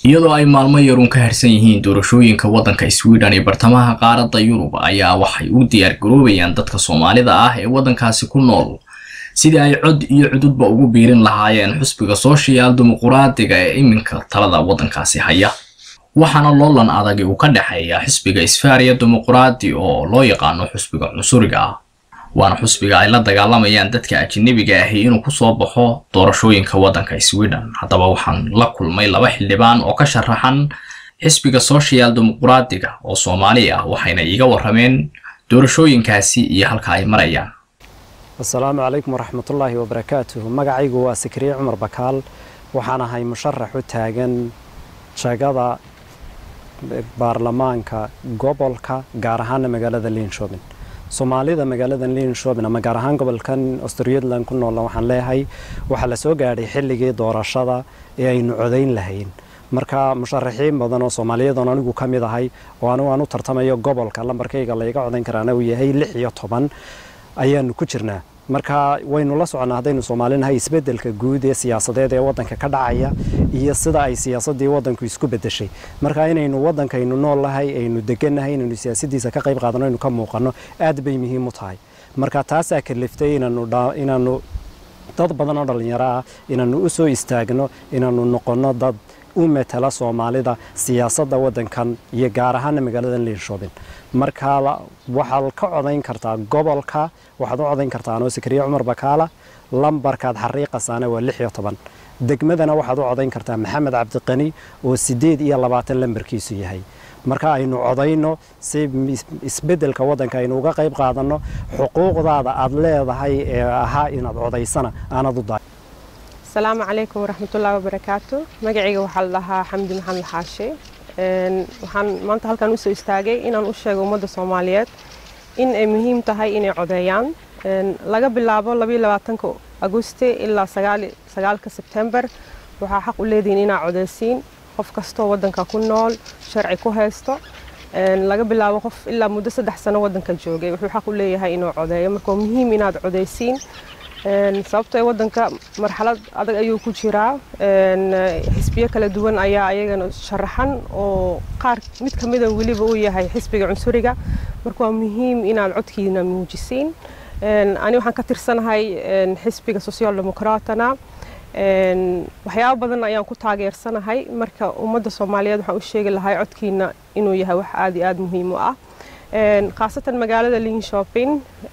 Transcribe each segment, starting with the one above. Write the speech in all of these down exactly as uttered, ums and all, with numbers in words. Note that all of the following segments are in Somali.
iyadoo ay maalmo yarun ka harsan yihiin doorashooyinka waddanka Sweden ee bartamaha qaaradda Yurub ayaa waxay u diyaar garoobayaan dadka Soomaalida ah ee waddankaasi ku nool sidii ay cod iyo cududba ugu biirin lahaayeen xisbiga Social Dimuqraadiga ee iminka talada waddankaasi haya waxaana loolan adag uu ka dhaxeeya xisbiga Isfaariya Dimuqraadi oo loo yaqaan xisbiga Cunsuriga ah waana xisbiga ay la dagaalamayaan dadka ajnabiga ah inuu ku soo baxo doorashooyinka waddanka Sweden hadaba waxaan la kulmay laba xildhibaan oo ka sharaxan xisbiga Social Dimuqraadiga oo Soomaali ah waxayna iiga warameen doorashooyinkaasi iyo halka ay marayaan. Assalaamu alaykum waraxmatullaahi wabarakaatuh. Magacaygu waa Sikriye Cumar Bakaal waxaan ahay musharax u taagan shaqada baarlamaanka gobolka gaar ahaan magaalada Linköping. Soomaalida magaalada Linköping ama gaar ahaan gobolkan Östergötland ku nool waxaan leeyahay waxa la soo gaaray xilligii doorashada ee aynu codeyn lahayn marka musharaxiin badan oo Soomaaliyeed oo anigu kamid ahay oo anu aanu tartamayo gobolka lambarkayga la iga codeyn karana uu yahay lix iyo toban ayaan ku jirnaa marka waynu la soconaa hadaynu Soomaalinahay isbedelka guud ee siyaasadeed ee waddanka ka dhacaya iyo sida ay siyaasadii waddanku isku bedeshay marka inaynu waddankaynu nool lahay aynu deganahay inaynu siyaasadiisa ka qayb qaadano inuu ka muuqano aad bay muhiim u tahay marka taas ay kaliftay inaanu inaanu dad badan oo dhalinyaro ah inaanu u soo istaagno inaanu noqono dad u metela Soomaalida siyaasadda waddankan iyo gaar ahaan magaalada Linköping marka waxaad ka codeyn kartaa gobolka waxaad u codeyn kartaa anoo Sikriye Cumar Bakaala lambarkaad xariiqasaana waa lix iyo toban degmadana waxaad u codeyn kartaa Maxamed Cabdiqani oo sideed iyo labaatan lambarkiisu yahay marka aynu codeyno si isbedelka waddanka aynu uga qayb qaadano xuquuqdaada aad leedahay ee ahaa inaad codeysana aanad u daa السلام عليكم ورحمة الله وبركاته مجيء وحلها حمد محمد حاشي وحن منطقة هالكن وسو استاجي إن أنا أشجع ومدة الصوماليات إن مهم تهاي إن عديان لقى باللعبة لبي لبعتنكو أغسطس إلا سجال سجال كسبتمبر وحق ولادين إن عدسين خف كستو ودن ككون نول شرعي كوهستو لقى باللعبة خف إلا مدة سدح سنة ودن كجوجي وحق وليه هاي إنه عديان مركو مهم إن عدسين sababtoo ah waddanka marxalad adag ayuu ku jiraa xisbiyo kala duwan ayaa ayagana sharaxan oo qaar mid kamid ah waliba uu yahay xisbiga Cunsuriga marka waa muhiim inaad codkiina muujisiin ani waxaan ka tirsanahay xisbiga Social Dimuqraadiga waxyaabo badan ayaan ku taageersanahay marka ummadda Soomaaliyeed waxaan u sheegi lahaa codkiina inuu yahay wax aad iyo aad muhiim u ah خاصة مجالات Linköping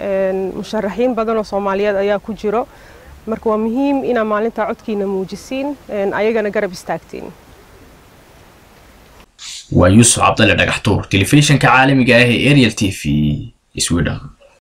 مشرحين بدنو Soomaaliyeed ayaa ku jiro marka waa muhiim in maalinta codkiina muujisiin ayagana garab istaagtiin waa Yusuf Cabdalle Dhagaxtuur telefishinka caalamiga ah ee Ariel T V Sweden.